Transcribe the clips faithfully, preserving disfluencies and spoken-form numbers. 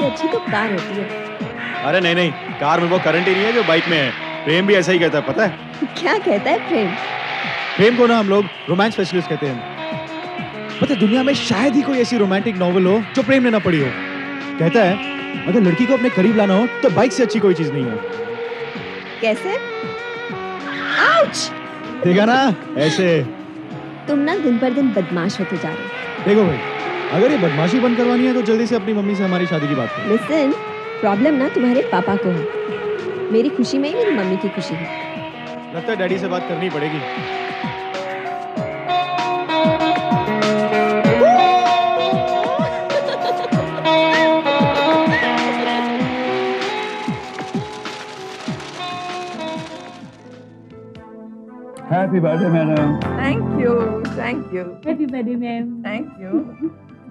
से अच्छी तो कार होती है। अरे नहीं नहीं, कार में वो करंट ही नहीं है जो बाइक में है। प्रेम भी ऐसा ही कहता है, पता है? क्या कहता है प्रेम? प्रेम को ना हम लोग रोमांस स्पेशलिस्ट कहते हैं। पता है दुनिया में शायद ही कोई ऐसी रोमांटिक नॉवल हो जो प्रेम ने ना पढ़ी हो। कहता है अगर लड़की को अपने करीब लाना हो तो बाइक से अच्छी कोई चीज नहीं है। कैसे? आउच! देखा ना ऐसे। तुम ना दिन पर दिन बदमाश होते जा रहे हो। देखो भाई, अगर ये बदमाशी बंद करवानी है तो जल्दी से अपनी मम्मी से हमारी शादी की बात करो। लिसन, प्रॉब्लम ना तुम्हारे पापा को है। मेरी खुशी में ही मेरी मम्मी की खुशी है। लगता है डैडी से बात करनी पड़ेगी। Happy birthday madam. Thank you, thank you. Happy birthday ma'am. Thank you.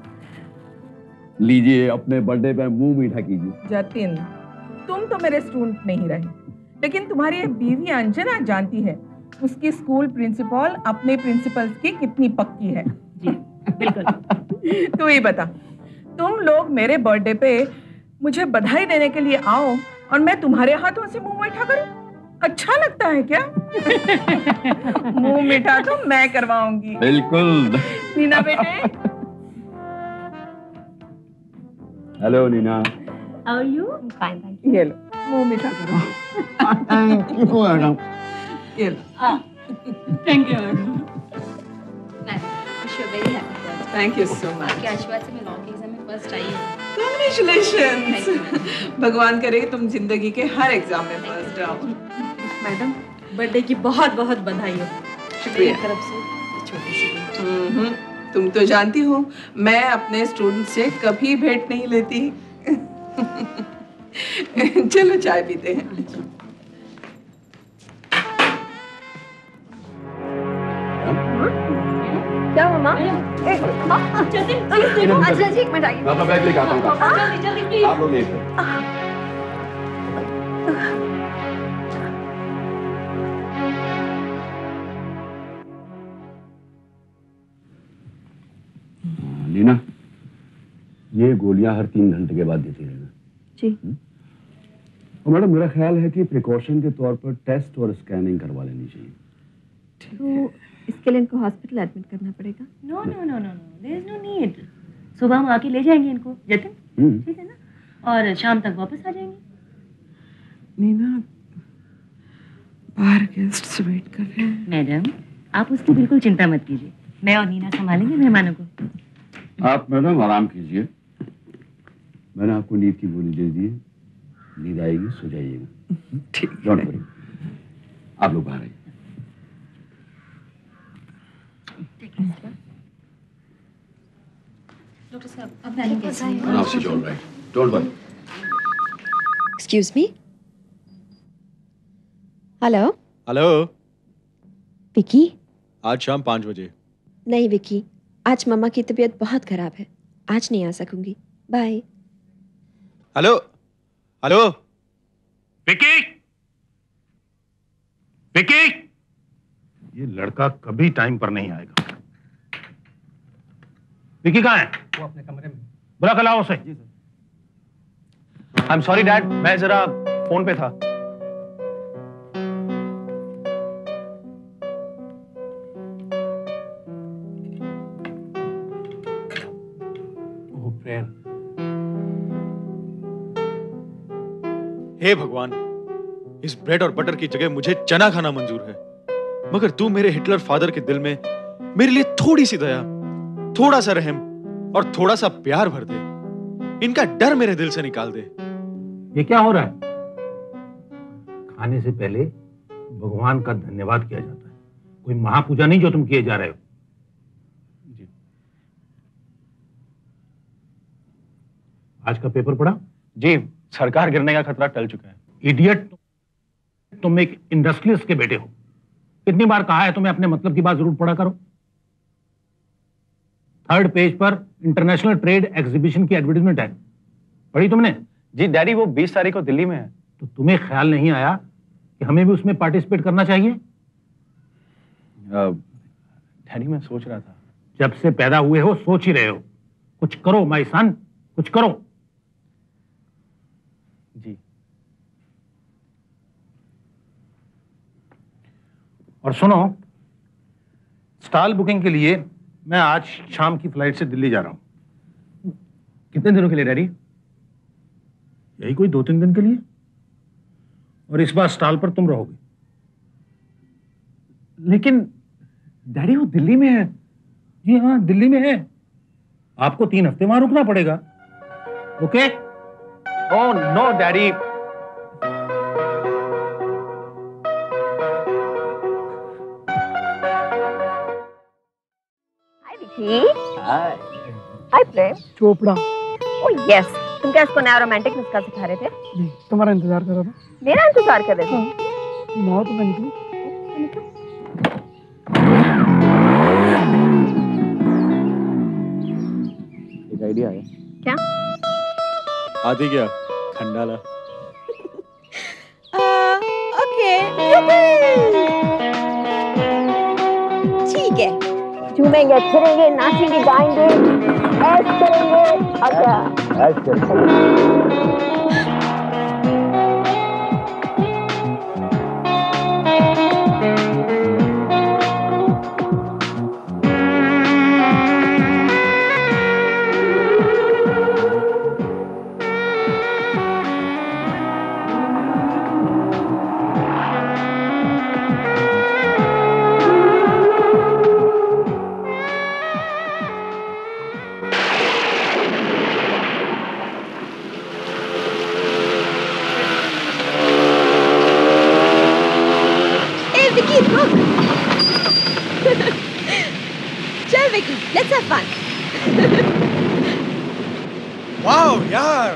लीजिए, अपने बर्थडे पे मुंह मीठा कीजिए। जतिन, तुम तो मेरे स्टूडेंट नहीं रहे, लेकिन तुम्हारी ये बीवी अंजना जानती है उसकी स्कूल प्रिंसिपल अपने प्रिंसिपल्स की कितनी पक्की है। जी बिल्कुल। तू ही बता, तुम लोग मेरे बर्थडे पे मुझे बधाई देने के लिए आओ और मैं तुम्हारे हाथों से मुंह मीठा करूं? अच्छा लगता है क्या? मुंह मीठा तो मैं करवाऊंगी। बिल्कुल। नीना बेटे। Hello Nina. How are you? Fine, thank you. ये लो, मुंह मीठा करो। Thank you madam. ये लो। Thank you madam. Wish you a very happy birthday. Thank you so much. आपके आशीर्वाद से मैं लॉ के एग्जाम में फर्स्ट आई हूँ। कांग्रेचुलेशंस। भगवान करे तुम जिंदगी के हर एग्जाम में फर्स्ट आओ। मैडम, बर्थडे की बहुत बहुत बधाई हो। शुक्रिया। मेरी तरफ से छोटी सी। हम्म, तुम तो जानती हो मैं अपने स्टूडेंट से कभी भेंट नहीं लेती। चलो चाय पीते हैं। क्या हुआ माँ? जल्दी अच्छा जी, एक मिनट आइए। मैं अपना बैग लेके आता हूँ। जल्दी जल्दी प्लीज। आप लोग लेके। लीना, ये गोलियां हर तीन घंटे के बाद देती रहना। जी। और मैडम, मेरा ख्याल है कि प्रिकॉशन के तौर पर टेस्ट और स्कैनिंग करवा लेनी चाहिए। तो इसके लिए इनको हॉस्पिटल एडमिट करना पड़ेगा? No no no no no, there is no need. सुबह हम आके ले जाएंगे इनको, जतिन, ठीक है ना? और शाम तक वापस आ जाएंगे। नीना, बाहर गेस्ट्स वेट कर रहे हैं। मैडम, आप उसकी बिल्कुल चिंता मत कीजिए। मैं और नीना संभालेंगे मेहमानों को। आप मैडम आराम कीजिए। मैंने आपको नींद की गोली दे दी है, नींद आएगी, सो जाइएगा। ठीक। Don't worry. आप लोग बाहर आइए। डॉक्टर साहब, अब मैंने कैसे है? आराम से जाओ, right, don't worry. Excuse me. Hello hello. Vicky? आज शाम पाँच बजे। नहीं विकी, आज मम्मा की तबीयत बहुत खराब है, आज नहीं आ सकूंगी। Bye. Hello hello. Vicky, Vicky, ये लड़का कभी टाइम पर नहीं आएगा। विकी कहाँ है? वो अपने कमरे में। बुला कर लाओ उसे। जी sir. I am sorry dad, मैं जरा फोन पे था। ओह प्रेम। हे भगवान, इस ब्रेड और बटर की जगह मुझे चना खाना मंजूर है, मगर तू मेरे हिटलर फादर के दिल में मेरे लिए थोड़ी सी दया, थोड़ा सा रहम और थोड़ा सा प्यार भर दे। इनका डर मेरे दिल से निकाल दे। ये क्या हो रहा है? खाने से पहले भगवान का धन्यवाद किया जाता है, कोई महापूजा नहीं जो तुम किए जा रहे हो। जी। आज का पेपर पढ़ा? जी, सरकार गिरने का खतरा टल चुका है। इडियट, तुम एक इंडस्ट्रियलिस्ट के बेटे हो। कितनी बार कहा है तुम्हें अपने मतलब की बात जरूर पढ़ा करो। थर्ड पेज पर इंटरनेशनल ट्रेड एग्जीबिशन की एडवर्टाइजमेंट है, पढ़ी तुमने? जी डैडी, वो बीस तारीख को दिल्ली में है। तो तुम्हें ख्याल नहीं आया कि हमें भी उसमें पार्टिसिपेट करना चाहिए? डैडी, मैं सोच रहा था। जब से पैदा हुए हो सोच ही रहे हो। कुछ करो माय सन, कुछ करो। और सुनो, स्टॉल बुकिंग के लिए मैं आज शाम की फ्लाइट से दिल्ली जा रहा हूं। कितने दिनों के लिए डैडी? यही कोई दो तीन दिन के लिए। और इस बार स्टॉल पर तुम रहोगे। लेकिन डैडी वो दिल्ली में है। जी हाँ, दिल्ली में है। आपको तीन हफ्ते वहां रुकना पड़ेगा। Okay? Oh no daddy. Hi Vicky. Hi. Hi Prem. Chopra. Oh yes, तुम क्या इसको नया रोमांटिक नुस्खा सिखा रहे थे? जी, तुम्हारा इंतजार कर रहा था। मेरा इंतजार कर रहे थे? हाँ। नौ तो मैं निकलूं। एक आइडिया है। क्या? आती क्या खंडाला। ओके ठीक है। झूमेंगे, फिरेंगे, नाचेंगे, गाएंगे, ऐश करेंगे। अच्छा ऐश करेंगे। चल Vicky, let's have fun. Wow यार,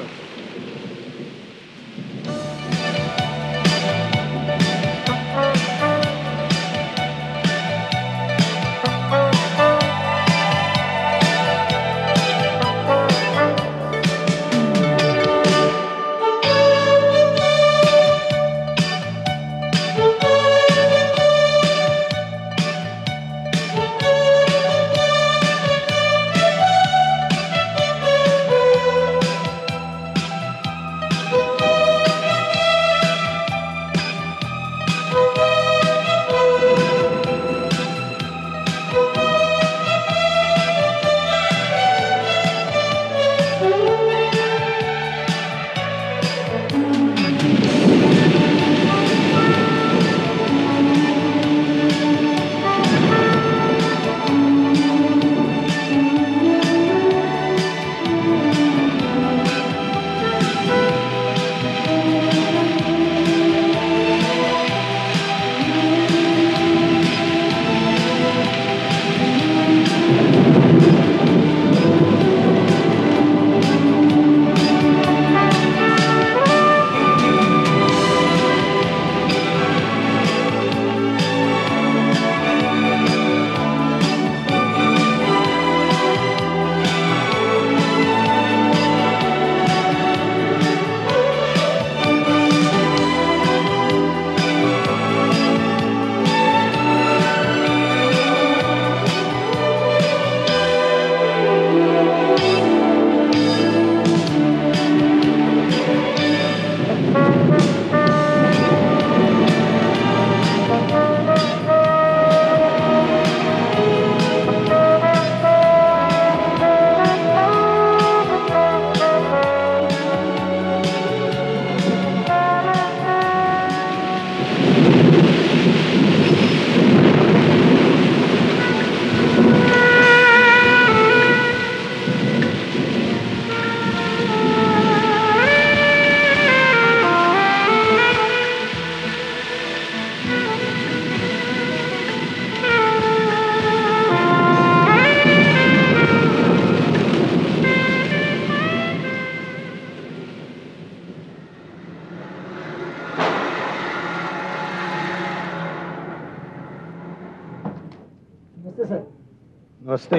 नमस्ते।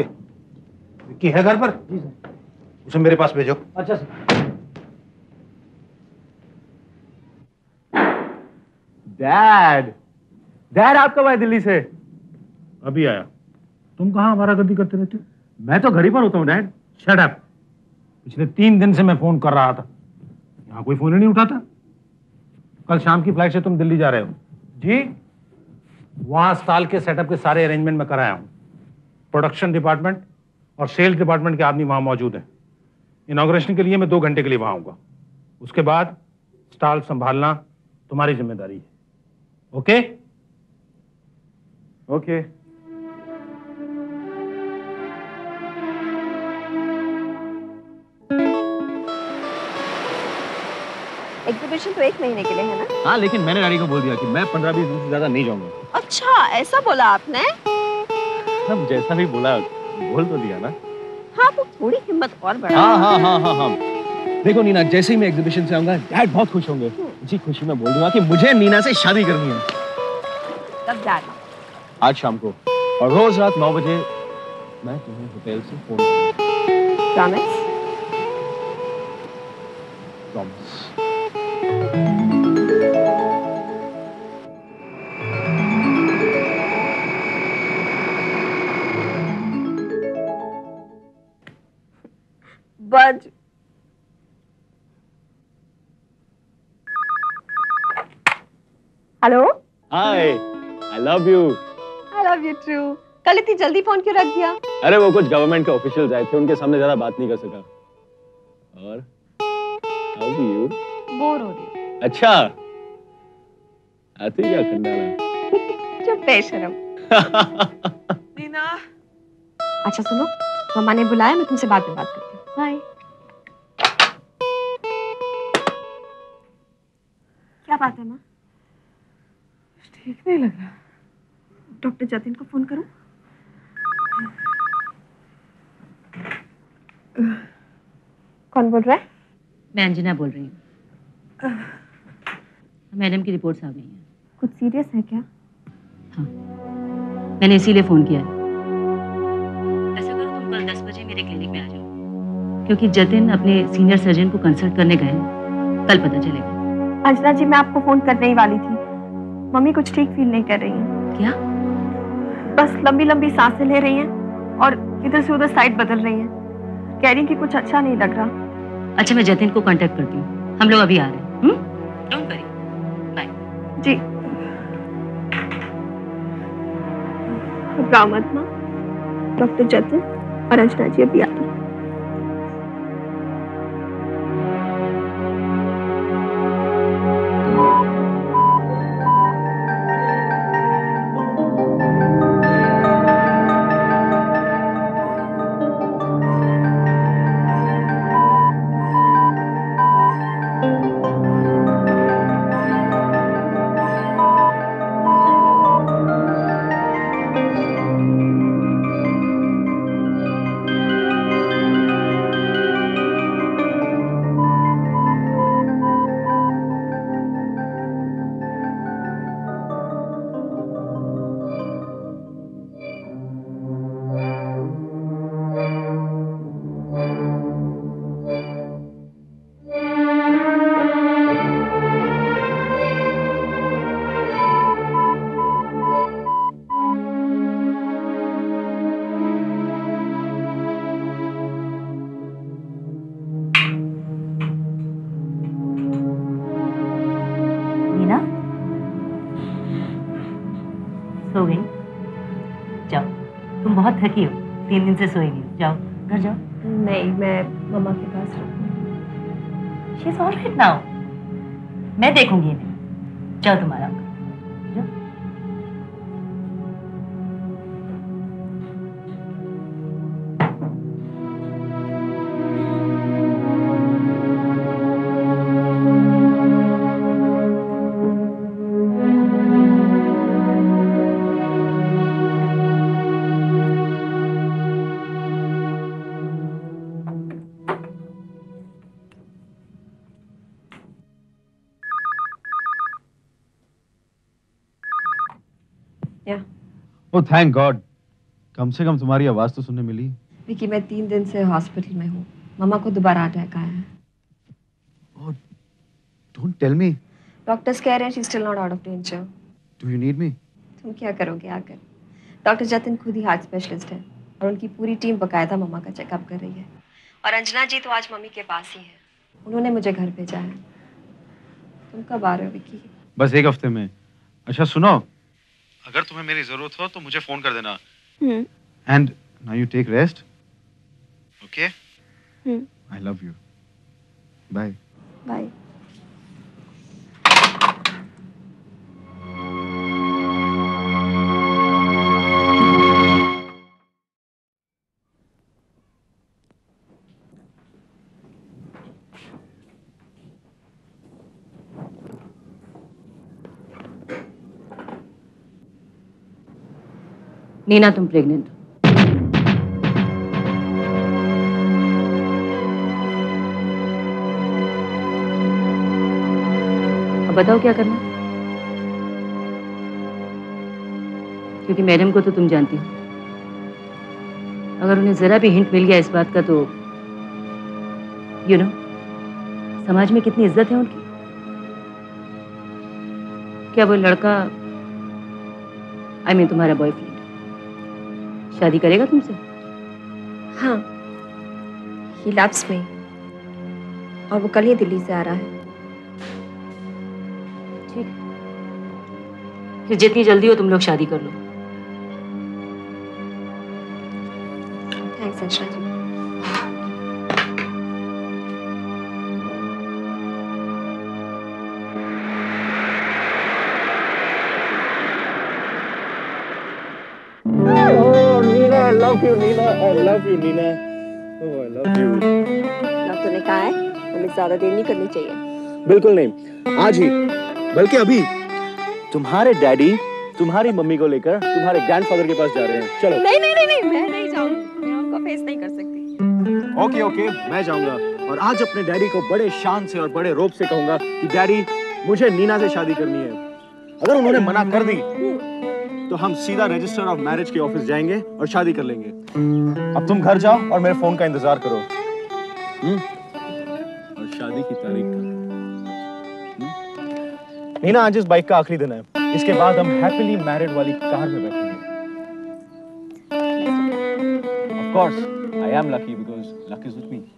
विक्की है घर पर? जी सर। उसे मेरे पास भेजो। अच्छा सर। डैड, डैड आप कब आए दिल्ली से? अभी आया। तुम कहाँ आवारागर्दी करते रहते हो? मैं तो घर ही पर होता हूँ डैड। Shut up. पिछले तीन दिन से मैं फोन कर रहा था, यहाँ कोई फोन ही नहीं उठाता। कल शाम की फ्लाइट से तुम दिल्ली जा रहे हो? जी? वहां स्टॉल के सेटअप के सारे अरेंजमेंट मैं कराया हूँ। प्रोडक्शन डिपार्टमेंट और सेल्स डिपार्टमेंट के आदमी वहां मौजूद हैं। इनॉग्रेशन के लिए मैं दो घंटे के लिए वहां आऊंगा। उसके बाद स्टॉल संभालना तुम्हारी जिम्मेदारी है। ओके? ओके। एग्जीबिशन तो एक महीने के लिए है ना? हाँ, लेकिन मैंने डैडी को बोल दिया कि मैं पंद्रह बीस दिन से ज्यादा नहीं जाऊंगा। अच्छा, ऐसा बोला आपने? अब जैसा भी बोला बोल तो दिया ना। हाँ, तो थोड़ी हिम्मत और बढ़ा। हाँ हाँ हाँ हाँ हाँ। देखो नीना, जैसे ही मैं एग्जीबिशन से आऊंगा डैड बहुत खुश होंगे। इसी खुशी में बोल दूंगा कि मुझे नीना से शादी करनी है। कब जाना? आज शाम को, और रोज रात नौ बजे मैं तुम्हें होटल से फोन करूंगा। प्रॉमिस? प्रॉमिस। बज। Hello? Hi, I love you. I love you too. कल इतनी जल्दी फोन क्यों रख दिया? अरे वो कुछ गवर्नमेंट के ऑफिशियल्स आए थे, उनके सामने ज्यादा बात नहीं कर सका। और हाउ आर यू? बोर हो रही हूँ। अच्छा, आती क्या खंडाला? चुप बेशरम। नीना। अच्छा सुनो, मम्मा ने बुलाया, मैं तुमसे बाद में बात करती हूँ। बाय। क्या बात है माँ? ठीक नहीं लग रहा। डॉक्टर जतिन को फोन करूं? कौन बोल रहा है? मैं अंजना बोल रही हूँ। मैडम की रिपोर्ट्स आ गई हैं। कुछ सीरियस है क्या? हाँ, मैंने इसीलिए फोन किया है। ऐसा करो, तुम कल दस बजे मेरे क्लिनिक में आ जाओ, क्योंकि जतिन अपने सीनियर सर्जन को कंसल्ट करने गए हैं। कल पता चलेगा। अंजना जी, मैं आपको फोन करने ही वाली थी। मम्मी कुछ ठीक फील नहीं कर रही हैं। क्या? बस लंबी लंबी सांसें ले रही हैं और इधर से उधर साइड बदल रही हैं। कह रही हैं कि कुछ अच्छा नहीं लग रहा। अच्छा, मैं जतिन को कांटेक्ट करती हूँ। हम लोग अभी आ रहे हैं। हम्म? Don't worry. बाय। जी। घबराओ मत माँ, डॉक्टर जतिन और अंजना जी अभी आ रही हैं। सो गई? जाओ, तुम बहुत थकी हो, तीन दिन से सोई नहीं हो। जाओ घर जाओ। नहीं, मैं मम्मा के पास रहूंगी। She is alright now. मैं देखूंगी इन्हें। जाओ तुम्हारा। जाओ। ओह थैंक गॉड, कम से कम तुम्हारी आवाज तो सुनने मिली। विकी, मैं तीन दिन से हॉस्पिटल में हूँ। मम्मा को दोबारा अटैक आया है। Oh, don't tell me. Doctors कह रहे हैं she still not out of danger. Do you need me? तुम क्या करोगे आकर? डॉक्टर जतिन खुद ही हार्ट स्पेशलिस्ट है और उनकी पूरी टीम बकायदा मम्मा का चेकअप कर रही है। और अंजना जी तो आज मम्मी के पास ही है। उन्होंने मुझे घर भेजा है। तुम कब आ रहे हो विकी? बस एक हफ्ते में। अच्छा सुनो, अगर तुम्हें मेरी जरूरत हो तो मुझे फोन कर देना। Hmm and now you take rest, okay? Hmm I love you, bye. Bye. Neena, तुम प्रेग्नेंट हो। अब बताओ क्या करना, क्योंकि मैडम को तो तुम जानती हो, अगर उन्हें जरा भी हिंट मिल गया इस बात का तो यू नो समाज में कितनी इज्जत है उनकी। क्या वो लड़का, आई मीन तुम्हारा बॉयफ्रेंड, शादी करेगा तुमसे? हाँ, ही लव्स मी और वो कल ही दिल्ली से आ रहा है। ठीक, फिर जितनी जल्दी हो तुम लोग शादी कर लो। Thanks Anshana ji. I love you, Nina. I love you, Nina. Oh, I love you. अब तूने कहा है, हमें ज्यादा देर नहीं करनी चाहिए। बिल्कुल नहीं, आज ही, बल्कि अभी। तुम्हारे डैडी तुम्हारी मम्मी को लेकर तुम्हारे ग्रैंडफादर के पास जा रहे हैं। चलो। नहीं नहीं नहीं नहीं, मैं नहीं जाऊंगी, मैं उनको फेस नहीं कर सकती। ओके ओके, मैं जाऊंगा और आज अपने डैडी को बड़े शान से और बड़े रोब से कहूंगा कि डैडी, मुझे नीना से शादी करनी है। अगर उन्होंने मना कर दी तो हम सीधा रजिस्टर ऑफ मैरिज के ऑफिस जाएंगे और शादी कर लेंगे। अब तुम घर जाओ और मेरे फोन का इंतजार करो। हम्म? और शादी की तारीख का। नीना, आज इस बाइक का आखिरी दिन है, इसके बाद हम हैप्पीली मैरिड वाली कार में बैठेंगे। Of course, I am lucky because luck is with me.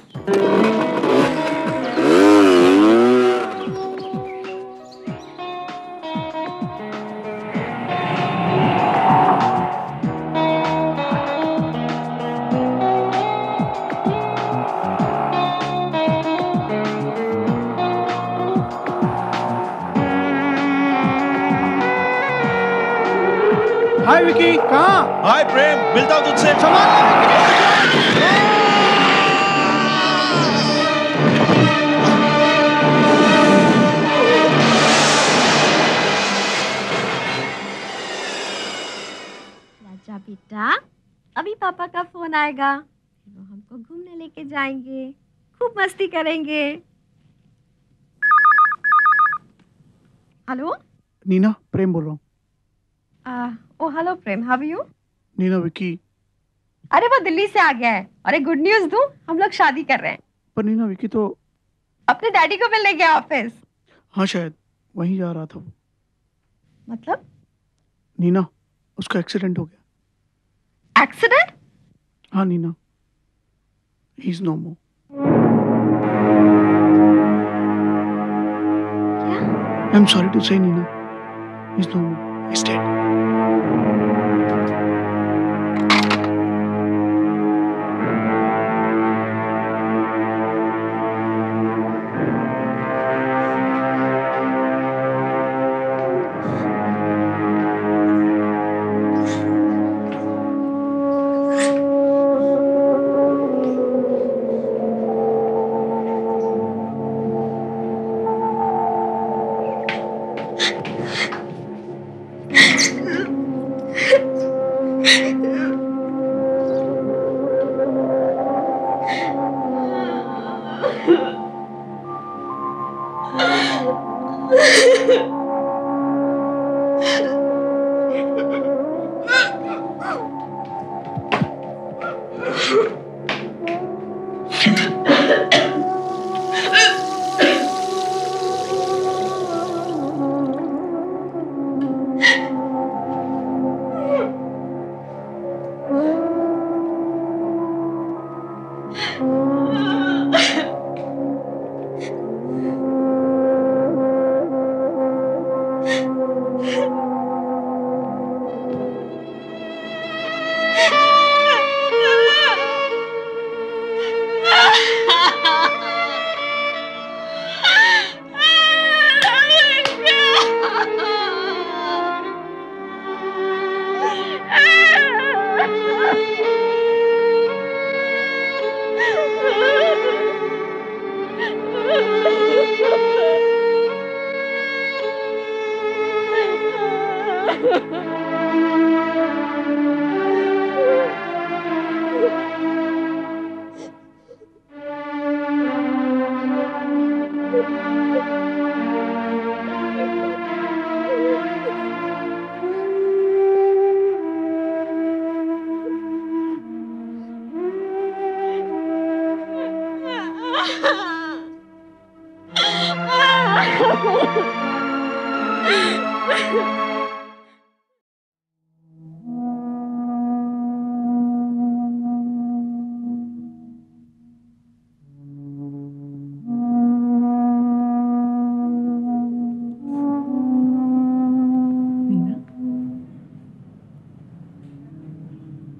हाय विकी, कहाँ? हाय प्रेम, मिलता हूँ तुझसे। राजा बेटा, अभी पापा का फोन आएगा, वो हमको घूमने लेके जाएंगे, खूब मस्ती करेंगे। हेलो नीना, प्रेम बोल रहा हूँ। Oh hello Prem, how are you? Neena, Vicky. अरे वो दिल्ली से आ गया है, अरे गुड न्यूज दूं, हम लोग शादी कर रहे हैं। पर नीना, विकी तो अपने डैडी को मिलने गया ऑफिस। हाँ, शायद वहीं जा रहा था वो। मतलब? नीना, उसका एक्सीडेंट हो गया। एक्सीडेंट? हाँ Neena, he is no more. क्या? I am sorry to say Neena, he is no more, he is dead.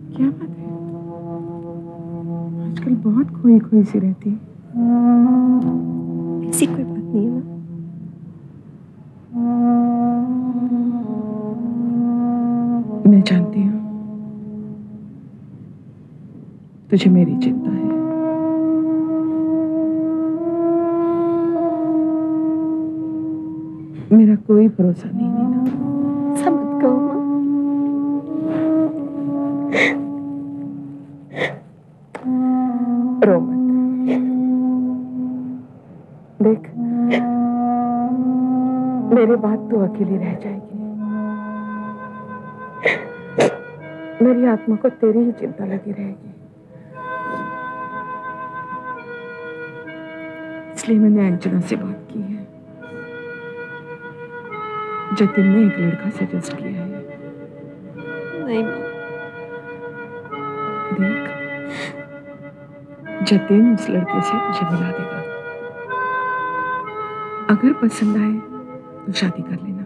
क्या बात है, आजकल बहुत खोई खोई सी रहती है। ऐसी कोई बात नहीं है माँ। मैं जानती हूँ तुझे मेरी चिंता है। मेरा कोई भरोसा नहीं नीना। ऐसा मत कहो माँ। रो मत। देख, मेरे बाद तू अकेली रह जाएगी। मेरी आत्मा को तेरी ही चिंता लगी रहेगी। इसलिए मैंने अंजना से बात की है। जतिन ने एक लड़का सजेस्ट किया है। नहीं माँ। देख, जतिन उस लड़के से तुझे मिला देगा। अगर पसंद आए तो शादी कर लेना,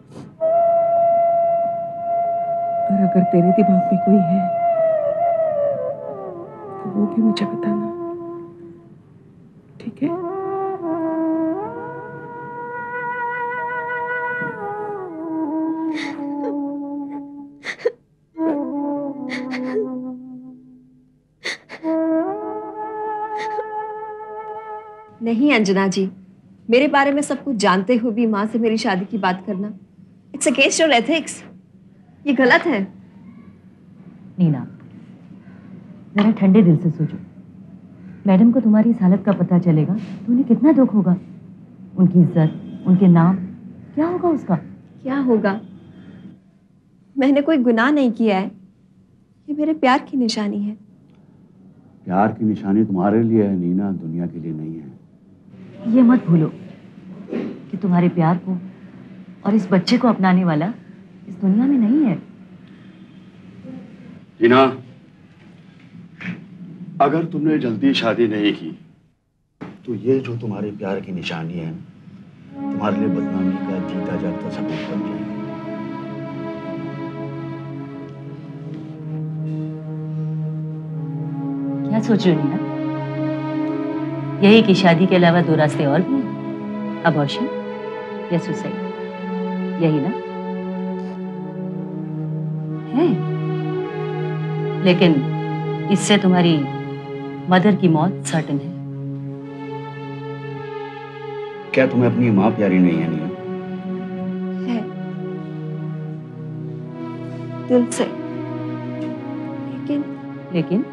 और अगर तेरे दिमाग में कोई है तो वो भी मुझे बताना, ठीक है? नहीं अंजना जी, मेरे बारे में सब कुछ जानते हुए भी माँ से मेरी शादी की बात करना, इट्स अगेंस्ट योर एथिक्स। ये गलत है। नीना, जरा ठंडे दिल से सोचो। मैडम को तुम्हारी इस हालत का पता चलेगा तो उन्हें कितना दुख होगा। उनकी इज्जत, उनके नाम, क्या होगा उसका? क्या होगा? मैंने कोई गुनाह नहीं किया है। ये मेरे प्यार की निशानी है। प्यार की निशानी तुम्हारे लिए है नीना, दुनिया के लिए नहीं है। ये मत भूलो कि तुम्हारे प्यार को और इस बच्चे को अपनाने वाला इस दुनिया में नहीं है। नीना, अगर तुमने जल्दी शादी नहीं की तो ये जो तुम्हारे प्यार की निशानी है तुम्हारे लिए बदनामी का जीता जागता सबूत बन जाएगी। क्या सोच रही हो नीना? यही कि शादी के अलावा दो रास्ते और भी हैं, अबॉर्शन या सुसाइड, यही ना है? लेकिन इससे तुम्हारी मदर की मौत सर्टेन है। क्या तुम्हें अपनी माँ प्यारी नहीं है नीना? है, दिल से। लेकिन लेकिन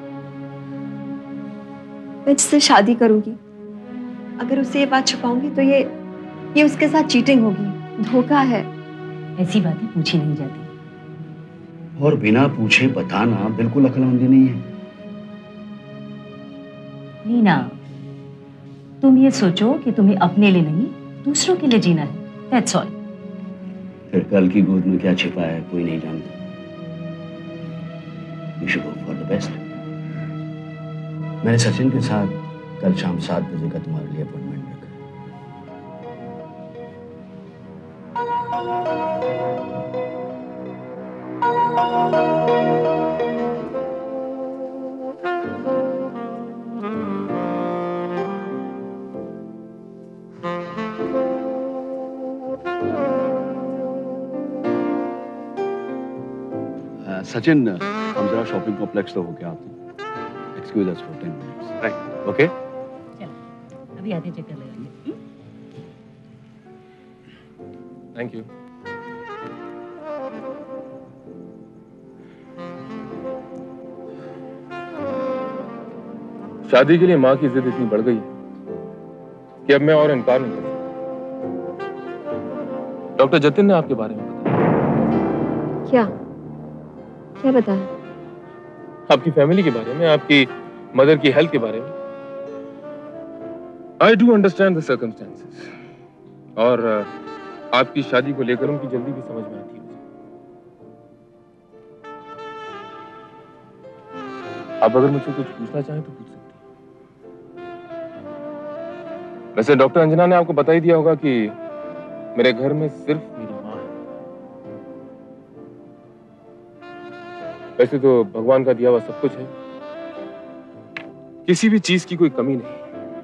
मैं जिससे शादी करूंगी, अगर उसे ये बात छुपाऊंगी तो ये ये उसके साथ चीटिंग होगी, धोखा है। ऐसी बातें पूछी नहीं जाती। और बिना पूछे बताना बिल्कुल अक्लमंदी नहीं है। नीना, तुम ये सोचो कि तुम्हें अपने लिए नहीं दूसरों के लिए जीना है, दैट्स ऑल। फिर कल की गोद में क्या छिपा है कोई नहीं जानता। You should hope for the best. मैंने सचिन के साथ कल शाम सात बजे का तुम्हारे लिए अपॉइंटमेंट रखा है। सचिन, हम जरा शॉपिंग कॉम्प्लेक्स तो होके आते हैं। Excuse us for ten minutes. Right. Okay? चलो, अभी आते चक्कर लगाएंगे। Thank you. शादी के लिए माँ की जिद इतनी बढ़ गई कि अब मैं और इनकार नहीं कर सकता। डॉक्टर जतिन ने आपके बारे में बताया। क्या क्या बताया? आपकी फैमिली के बारे में, आपकी मदर की हेल्थ के बारे में। I do understand the circumstances, और आपकी शादी को लेकर उनकी जल्दी भी समझ में आती है। आप अगर मुझसे कुछ पूछना चाहें तो पूछ सकते हैं। वैसे डॉक्टर अंजना ने आपको बता ही दिया होगा कि मेरे घर में सिर्फ मेरी माँ है। वैसे तो भगवान का दिया हुआ सब कुछ है, किसी भी चीज की कोई कमी नहीं।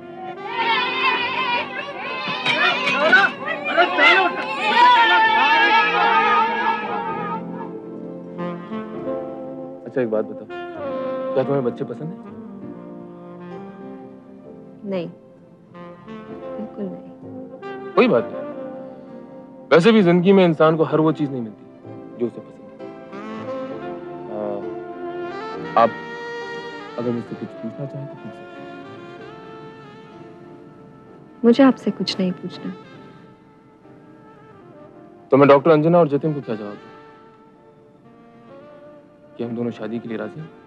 अच्छा एक बात बताओ, क्या तुम्हें बच्चे पसंद है? नहीं, बिल्कुल नहीं। कोई बात नहीं। वैसे भी जिंदगी में इंसान को हर वो चीज नहीं मिलती जो उसे पसंद है। आ, आप अगर मुझसे कुछ पूछना चाहें तो पूछ सकते हैं। मुझे आपसे कुछ नहीं पूछना। तो मैं डॉक्टर अंजना और जतिन को क्या जवाब दूं? कि हम दोनों शादी के लिए राजी हैं?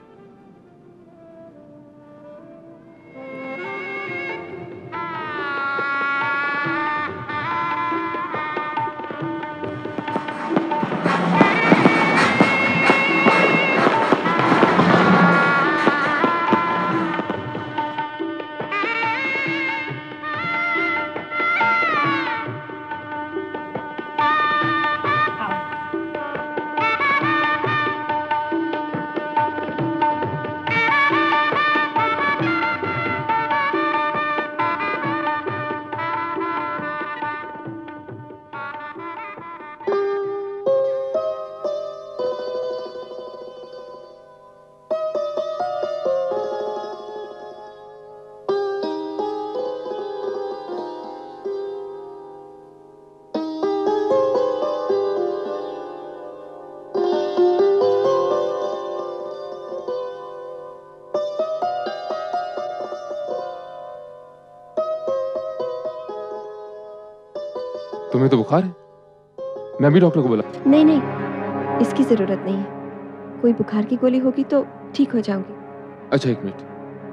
तुम्हें तो बुखार है, मैं भी डॉक्टर को बोला। नहीं नहीं, इसकी जरूरत नहीं है। कोई बुखार की गोली होगी तो ठीक हो जाऊंगी। अच्छा एक मिनट।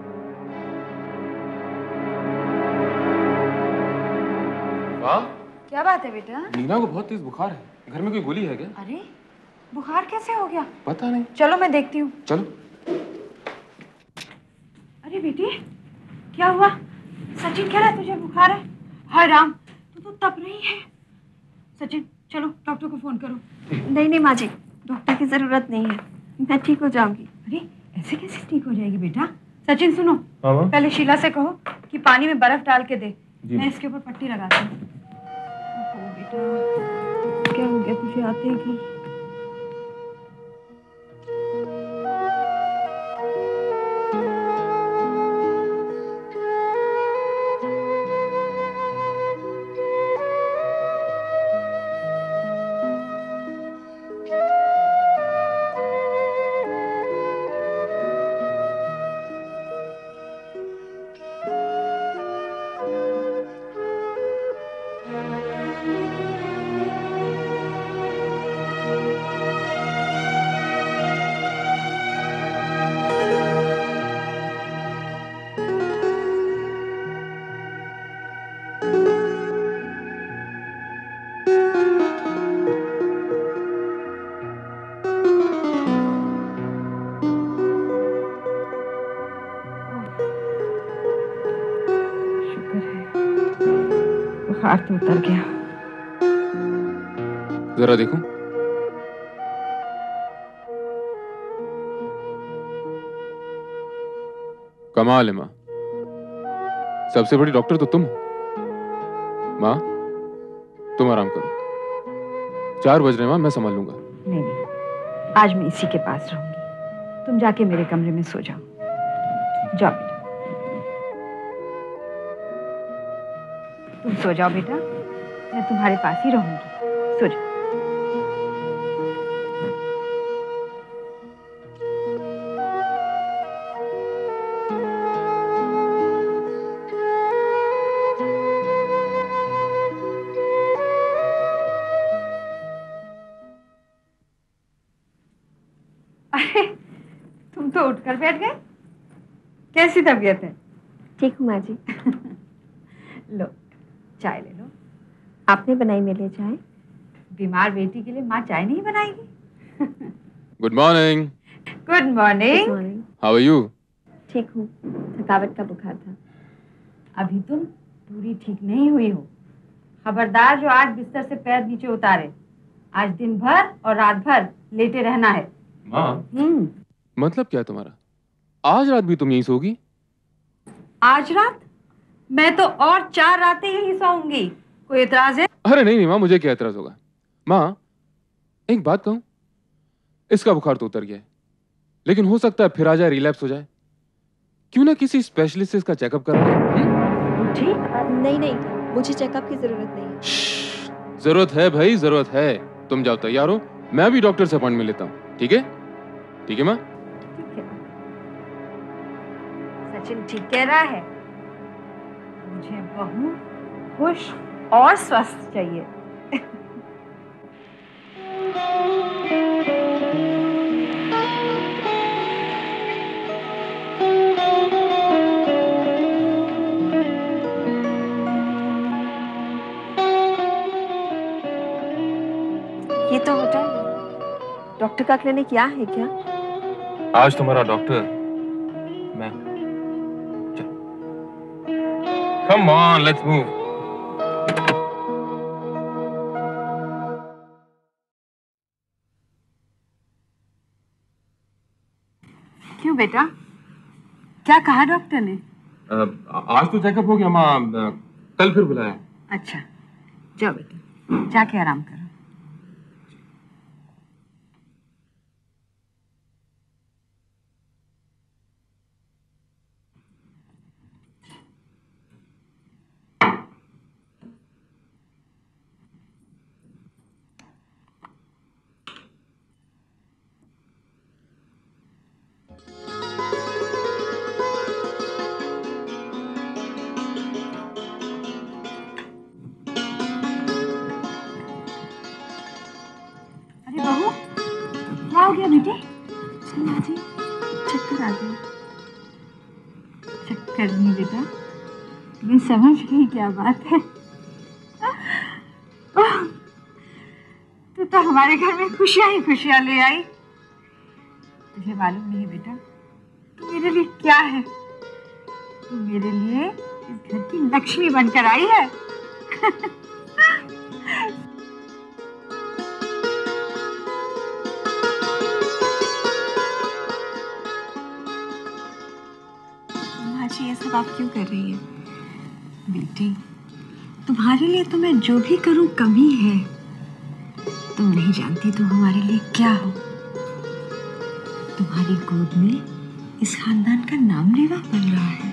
वाह, क्या बात है बेटा? नीना को बहुत तेज बुखार है, घर में कोई गोली है क्या? अरे बुखार कैसे हो गया? पता नहीं। चलो मैं देखती हूँ। चलो। अरे बेटी क्या हुआ? सचिन कह रहा है तुझे बुखार है। हाय राम, तू तो तप रही है। सचिन चलो डॉक्टर को फोन करो। नहीं नहीं माँ जी, डॉक्टर की जरूरत नहीं है, मैं ठीक हो जाऊंगी। अरे ऐसे कैसे ठीक हो जाएगी बेटा? सचिन सुनो, हाँ? पहले शीला से कहो कि पानी में बर्फ डाल के दे, जी। मैं इसके ऊपर पट्टी लगाती हूँ। ओहो बेटा क्या हो गया तुझे आते ही? बुखार तो उतर गया। जरा देखो। कमाल है माँ, सबसे बड़ी डॉक्टर तो तुम हो। माँ तुम आराम करो, चार बज रहे माँ, मैं संभाल लूंगा। नहीं नहीं, आज मैं इसी के पास रहूंगी, तुम जाके मेरे कमरे में सो जाओ। जाओ बेटा, तुम सो जाओ बेटा, मैं तुम्हारे पास ही रहूंगी, सो जाओ। अरे तुम तो उठकर बैठ गए, कैसी तबीयत है? ठीक हूँ माँ जी। लो चाय ले लो। आपने बनाई मेरे लिए चाय? बीमार बेटी के लिए माँ चाय नहीं बनाएगी? Good morning. Good morning. How are you? ठीक हूँ, थकावट का बुखार था। अभी तुम पूरी ठीक नहीं हुई हो, खबरदार जो आज बिस्तर से पैर नीचे उतारे, आज दिन भर और रात भर लेटे रहना है। माँ, मतलब क्या तुम्हारा? आज रात भी तुम यहीं सोगी? आज रात? मैं तो और चार रातें यहीं सोऊंगी। कोई एतराज है? अरे नहीं नहीं माँ, मुझे क्या एतराज होगा। माँ, एक बात कहूं, इसका बुखार तो उतर गया है, लेकिन हो सकता है फिर आ जाए, रिलैप्स हो जाए। क्यों ना किसी स्पेशलिस्ट से इसका चेकअप करा? ठीक? नहीं नहीं, मुझे चेकअप की जरूरत नहीं है। जरूरत है भाई, जरूरत है। तुम जाओ, तैयार हो, मैं भी डॉक्टर से अपॉइंटमेंट लेता हूँ। ठीक है? ठीक है माँ? ठीक है। सचिन ठीक कह रहा है, मुझे बहू खुश और स्वस्थ चाहिए। ये तो होटल, डॉक्टर का क्लिनिक यहाँ है क्या? आज तुम्हारा डॉक्टर मैं। Come on, let's move. क्यों बेटा, क्या कहा डॉक्टर ने? आज तो चेकअप हो गया माँ, कल फिर बुलाया। अच्छा, जाओ बेटा, जाके आराम करो। क्या हो गया बेटे? जी, चक्कर आ गया। चक्कर नहीं बेटा, मैं समझ गई क्या बात है। तू तो हमारे घर में खुशियां ही खुशियां ले आई। तुझे मालूम नहीं बेटा, तू मेरे लिए क्या है? तू मेरे लिए इस घर की लक्ष्मी बनकर आई है। ये सब आप क्यों कर रही हैं? बेटी, तुम्हारे लिए तो मैं जो भी करूं कमी है। तुम नहीं जानती तुम हमारे लिए क्या हो। तुम्हारी गोद में इस खानदान का नाम लेवा बन रहा है।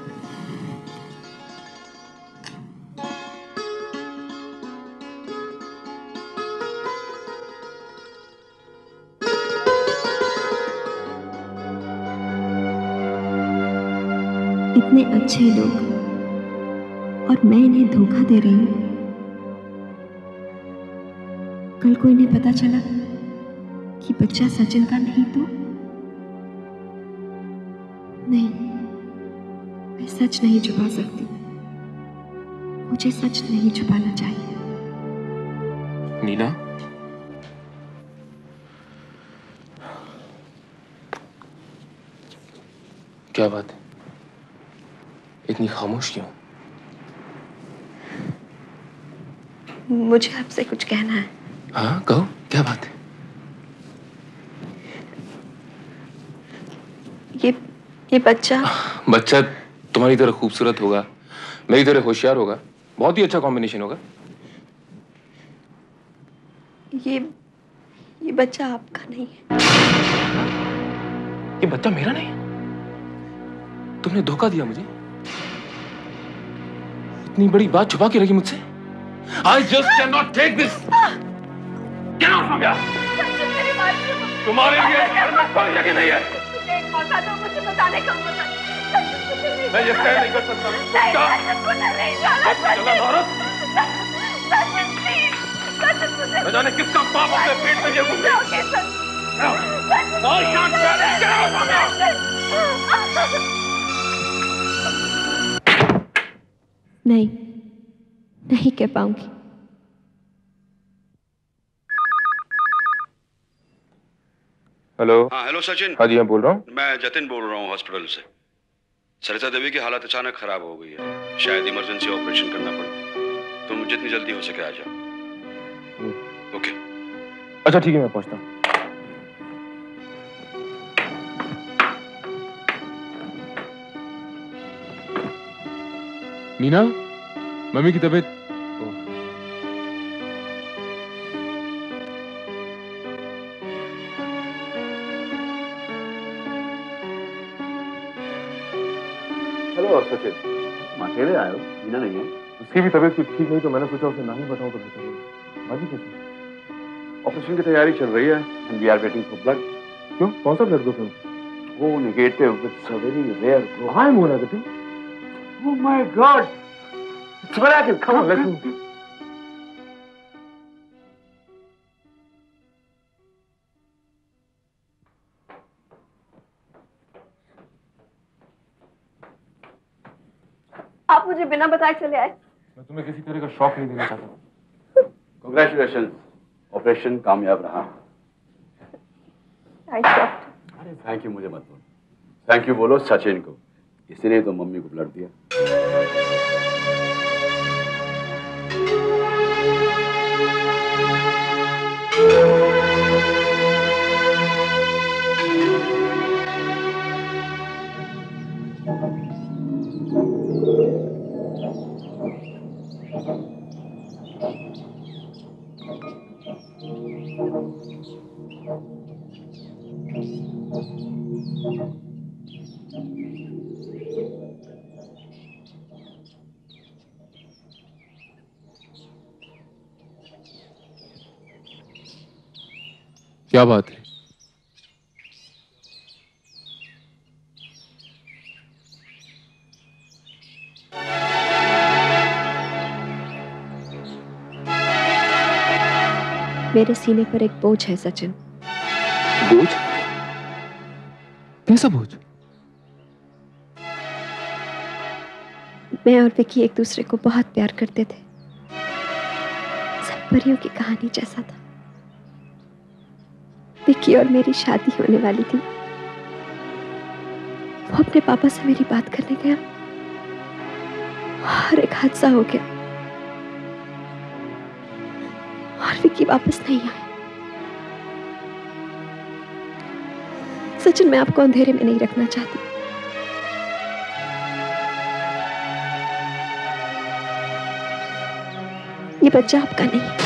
इतने अच्छे लोग और मैं इन्हें धोखा दे रही हूँ। कल को इन्हें पता चला कि बच्चा सचिन का नहीं तो नहीं, मैं सच नहीं छुपा सकती। मुझे सच नहीं छुपाना चाहिए। नीना, क्या बात है? इतनी खामोश क्यों? मुझे आपसे कुछ कहना है। हाँ कहो, क्या बात है? ये ये बच्चा बच्चा तुम्हारी तरह खूबसूरत होगा, मेरी तरह होशियार होगा, बहुत ही अच्छा कॉम्बिनेशन होगा। ये ये बच्चा आपका नहीं है। ये बच्चा मेरा नहीं है? तुमने धोखा दिया मुझे, इतनी बड़ी बात छुपा के रखी मुझसे। I just cannot take this. Get out from here. तुम्हारे लिए घर में कोई जगह नहीं है। मुझे एक मौका दो, मुझे बताने का मौका। मैं ये तय नहीं कर सकता। न जाने किसका पाप अपने पेट में ये घूम रहा है। नहीं, नहीं कह पाऊंगी। हेलो। हाँ हेलो सचिन। हाँ जी, मैं बोल रहा हूँ। मैं जतिन बोल रहा हूँ हॉस्पिटल से। सरिता देवी की हालत अचानक खराब हो गई है, शायद इमरजेंसी ऑपरेशन करना पड़े। तुम जितनी जल्दी हो सके आ जाओ। ओके। अच्छा ठीक है, मैं पहुँचता हूँ। मीना, मम्मी की तबीयत। हेलो सचिन, तुम अकेले आए हो? मीना नहीं है? उसकी भी तबीयत कुछ ठीक नहीं तो मैंने सोचा उसे ना ही बताऊं तो बेहतर होगा। बाजी कैसी? ऑपरेशन की तैयारी चल रही है and we are waiting for blood. क्यों? कौन सा ब्लड ग्रुप है? O negative, it's a very rare group. I am O negative. Oh my God, it's miracle, come on let's go. आप मुझे बिना बताए चले आए। मैं तुम्हें किसी तरह का शॉक नहीं देना चाहता। कांग्रेचुलेशन, ऑपरेशन कामयाब रहा। अरे थैंक यू मुझे मत बोलो, थैंक यू बोलो सचिन को, इसलिए तो मम्मी को ब्लड दिया। क्या बात है? मेरे सीने पर एक बोझ है सचिन। बोझ? कैसा बोझ? मैं और विकी एक दूसरे को बहुत प्यार करते थे, सब परियों की कहानी जैसा था। विकी और मेरी शादी होने वाली थी। वो अपने पापा से मेरी बात करने गया और एक हादसा हो गया और विकी वापस नहीं आया। सचिन, मैं आपको अंधेरे में नहीं रखना चाहती। ये बच्चा आपका नहीं है।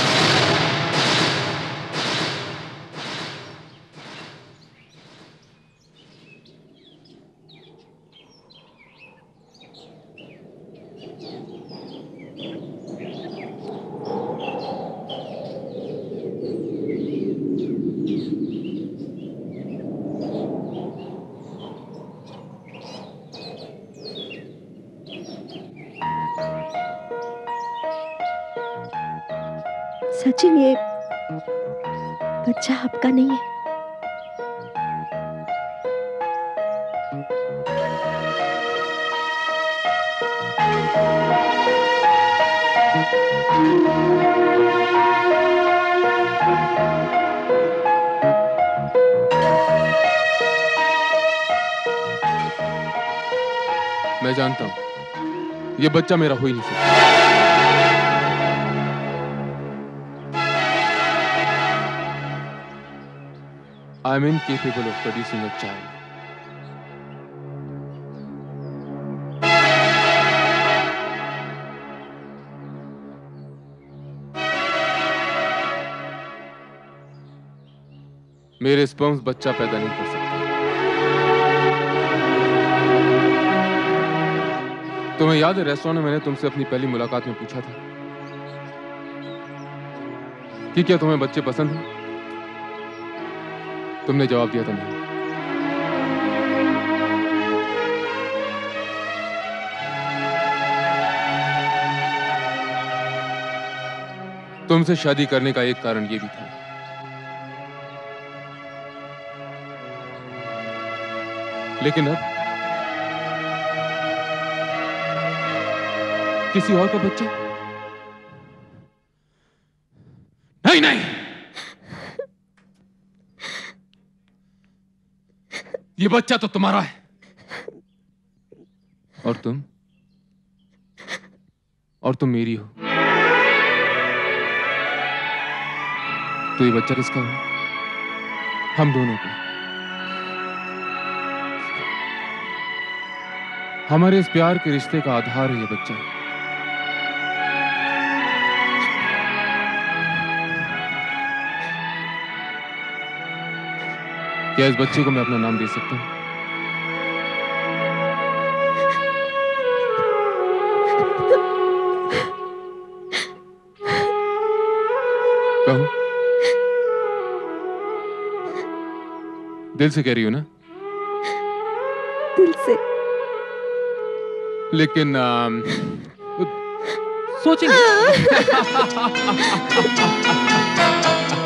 सचिन, ये बच्चा आपका नहीं है। मैं जानता हूं ये बच्चा मेरा हो ही नहीं सकता। I am incapable of producing a child. मेरे स्पर्म्स बच्चा पैदा नहीं कर सकते। तुम्हें याद है रेस्टोरेंट में मैंने तुमसे अपनी पहली मुलाकात में पूछा था कि क्या तुम्हें बच्चे पसंद हैं? तुमने जवाब दिया था नहीं। तुमसे शादी करने का एक कारण यह भी था लेकिन अब किसी और का बच्चा? नहीं नहीं, ये बच्चा तो तुम्हारा है और तुम और तुम मेरी हो। तो ये बच्चा किसका है? हम दोनों का। हमारे इस प्यार के रिश्ते का आधार है ये बच्चा। क्या इस बच्चे को मैं अपना नाम दे सकता हूँ? कहो। दिल से कह रही हो ना? दिल से। लेकिन आम, सोचेंगे।